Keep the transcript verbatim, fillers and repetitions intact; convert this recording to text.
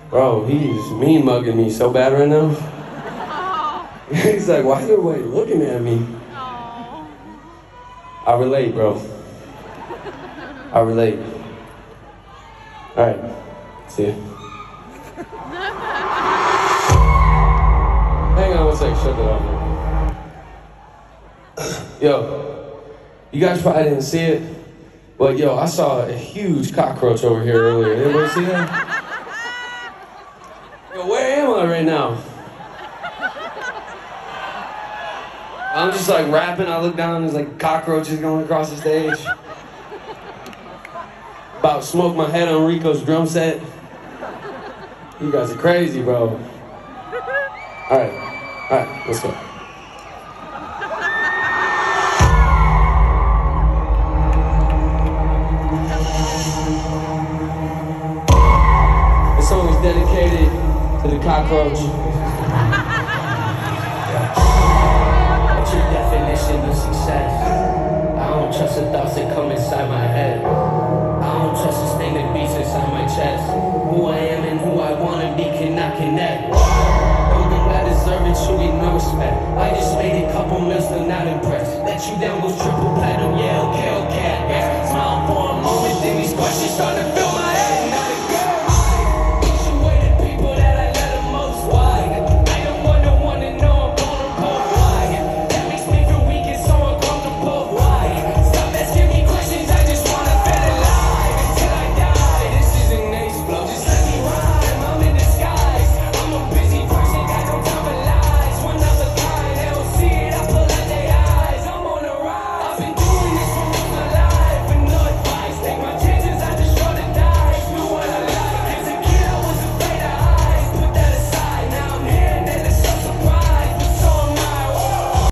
Bro, he's mean mugging me so bad right now. He's like, why is everybody looking at me? I relate, bro. I relate. Alright, see ya. Hang on one sec, shut that off. Yo, you guys probably didn't see it, but yo, I saw a huge cockroach over here earlier. Anybody see that? Yo, where am I right now? I'm just like rapping, I look down and there's like cockroaches going across the stage. About to smoke my head on Rico's drum set. You guys are crazy, bro. Alright, alright, let's go. This song is dedicated to the cockroach. What's your definition of success? I don't trust the thoughts that come inside my head. I don't trust the thing that beats inside my chest. Who I am and who I wanna be cannot connect. Don't think I deserve it, should get no respect. I just made a couple mils, still not impressed. Let you down, goes triple platinum, yeah, okay, okay, I guess. Smile for a moment, then these questions start to fill